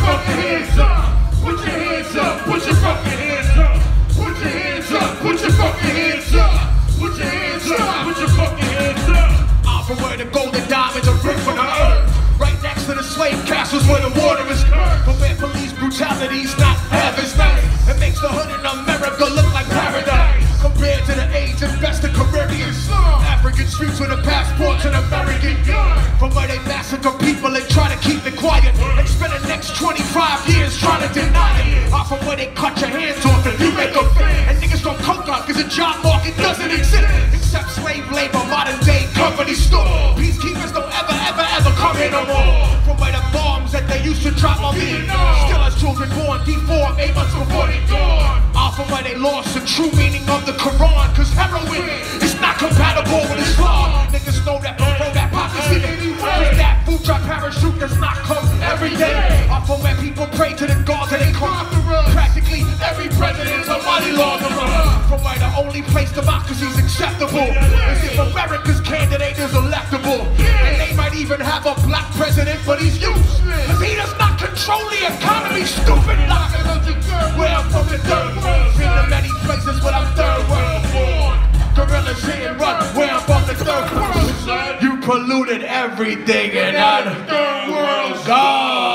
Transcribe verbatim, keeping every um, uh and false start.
fucking hands up. Put your hands up. Put your fucking hands up. Put your hands up. Put your fucking hands up. Put your hands up. Put your fucking hands up. I'm from where the golden diamonds are ripped from the earth. Right next to the slave castles where the water is cursed. But where police brutality's not half as nice. It makes the hood in America look like paradise. Compared to the AIDS infested Caribbean slum. African streets with a passport to the American gun. From where they massacre people and try to keep it quiet. They spend the next twenty-five years trying to deny it. Or from where they cut your hands off if you make a fan. And niggas don't coke up cause the job market doesn't exist. Except slave labor, modern day company store. Peacekeepers don't ever, ever, ever come here no more. From where the bombs that they used to drop on Vietnam. Still as children born deformed eight months before they dawn. Off from where they lost the true meaning of the Quran. Cause heroin is not compatible with Islam. Niggas know that before that prophecy. Cause that food drop parachute does not come every day. Off from where people pray to the gods and they cry. Practically every president's a money launderer. From where the only place democracy's acceptable is if America's candidate is electable. And they might even have a black president, but he's useless. Cause he does not control the economy, stupid like where I'm from the third world. Been to many places where I'm third world born. Gorillas hit and run where I'm from the third world. You polluted everything and now the third world's gone.